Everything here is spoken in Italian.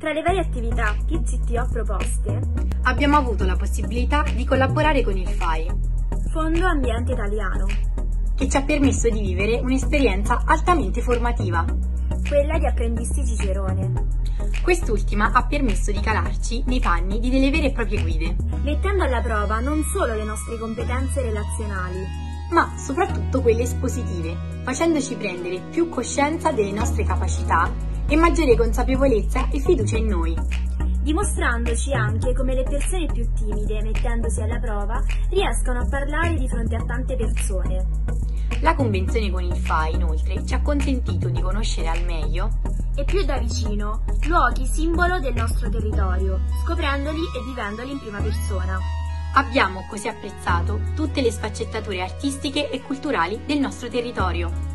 Tra le varie attività che CTO proposte, abbiamo avuto la possibilità di collaborare con il FAI, Fondo Ambiente Italiano, che ci ha permesso di vivere un'esperienza altamente formativa. quella di Apprendisti Cicerone, Quest'ultima ha permesso di calarci nei panni di delle vere e proprie guide, mettendo alla prova non solo le nostre competenze relazionali, ma soprattutto quelle espositive, facendoci prendere più coscienza delle nostre capacità e maggiore consapevolezza e fiducia in noi. dimostrandoci anche come le persone più timide, mettendosi alla prova, riescano a parlare di fronte a tante persone. La convenzione con il FAI, inoltre, ci ha consentito di conoscere al meglio E più da vicino luoghi simbolo del nostro territorio, scoprendoli e vivendoli in prima persona. abbiamo così apprezzato tutte le sfaccettature artistiche e culturali del nostro territorio.